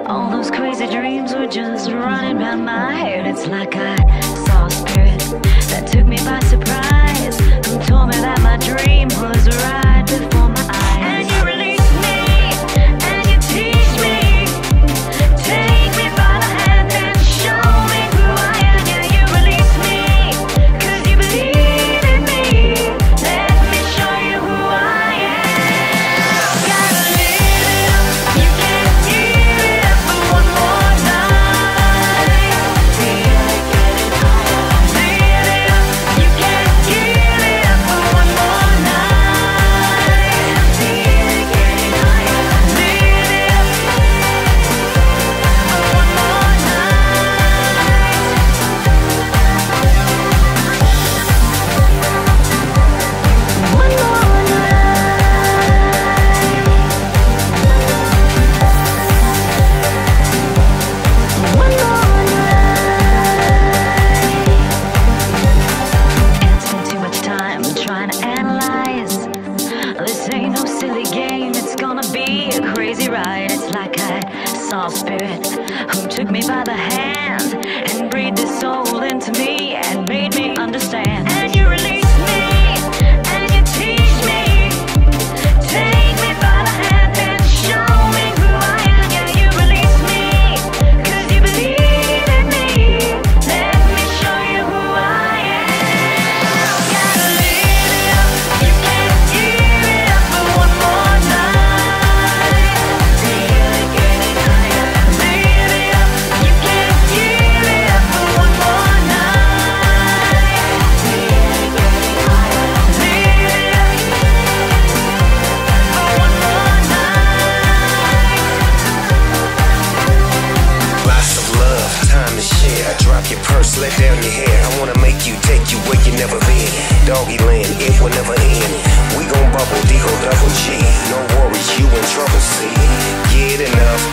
All those crazy dreams were just running round my head. It's like I saw a spirit that took me by surprise, who told me that my dream was right before my eyes. And you release me, and you teach me, take me by the hand and show me who I am. Yeah, you release me, 'cause you believe in me. Let me show you who I am. Gotta live it up, you can't give it up for one more night. Feel it getting higher. Live it up, you can't give it up for one more night. Feel it getting higher. Live it up for one more night. One more night. One more night. Can't spend too much time trying to analyze. This ain't no silly game, it's gonna be a crazy ride. It's like I saw a spirit who took me by the hand and breathed his soul into me and made me understand. And you release me, and you teach me, take me by the hand and show me who I am. Yeah, you release me, 'cause you believe in me. Let me show you who I am. Gotta live it up, you can't give it up for one more night. Feel it getting higher. Live it up, you can't give it up for one more night. Feel it getting higher. Live it up for one more night. Lots of love, time to share. Drop your purse, let down your hair. I wanna make you take you where you never been. Doggy land, it will never end. We gon' bubble, D-O double G. No worries, you in trouble, see. Get enough,